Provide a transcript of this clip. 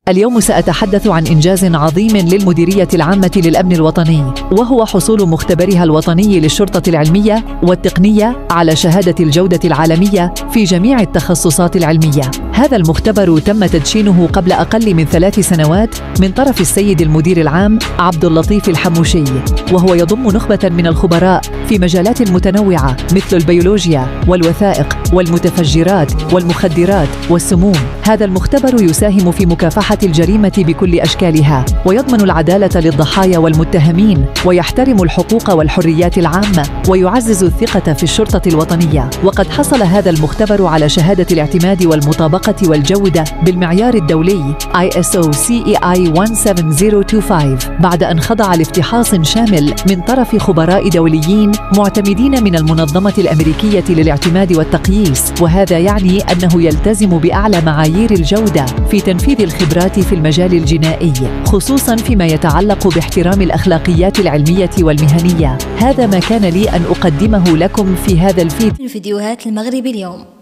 اليوم سأتحدث عن إنجاز عظيم للمديرية العامة للأمن الوطني، وهو حصول مختبرها الوطني للشرطة العلمية والتقنية على شهادة الجودة العالمية في جميع التخصصات العلمية. هذا المختبر تم تدشينه قبل أقل من 3 سنوات من طرف السيد المدير العام عبد اللطيف الحموشي، وهو يضم نخبة من الخبراء في مجالات متنوعة مثل البيولوجيا والوثائق والمتفجرات والمخدرات والسموم. هذا المختبر يساهم في مكافحة الجريمة بكل أشكالها، ويضمن العدالة للضحايا والمتهمين، ويحترم الحقوق والحريات العامة، ويعزز الثقة في الشرطة الوطنية. وقد حصل هذا المختبر على شهادة الاعتماد والمطابقة والجودة بالمعيار الدولي ISO CEI 17025 بعد أن خضع لافتحاص شامل من طرف خبراء دوليين معتمدين من المنظمة الأمريكية للاعتماد والتقييس، وهذا يعني أنه يلتزم بأعلى معايير الجودة في تنفيذ الخبرات في المجال الجنائي، خصوصاً فيما يتعلق باحترام الأخلاقيات العلمية والمهنية. هذا ما كان لي أن أقدمه لكم في هذا الفيديو. فيديوهات المغرب اليوم.